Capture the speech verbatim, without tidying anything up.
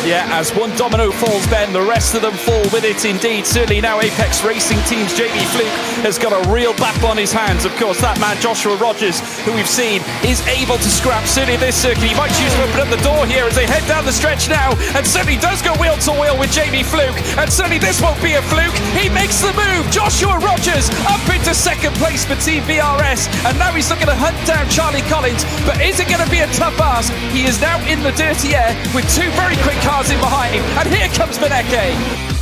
Yeah, as one domino falls, Ben, the rest of them fall with it indeed. Certainly now Apex Racing Team's Jamie Fluke has got a real battle on his hands. Of course, that man Joshua Rodgers, who we've seen, is able to scrap certainly this circuit. He might choose to open up the door here as they head down the stretch now, and certainly does go wheel to wheel with Jamie Fluke, and certainly this won't be a fluke. He makes the move. Joshua Rodgers up into second place for Team V R S, and now he's looking to hunt down Charlie Collins, but is it going to be a tough ask? He is now in the dirty air with two very quick cars in behind him, and here comes Beneke.